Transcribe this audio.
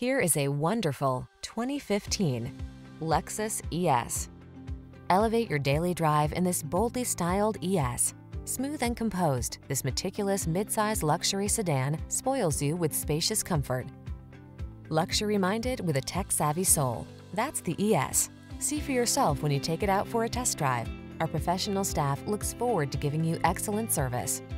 Here is a wonderful 2015 Lexus ES. Elevate your daily drive in this boldly styled ES. Smooth and composed, this meticulous midsize luxury sedan spoils you with spacious comfort. Luxury-minded with a tech-savvy soul. That's the ES. See for yourself when you take it out for a test drive. Our professional staff looks forward to giving you excellent service.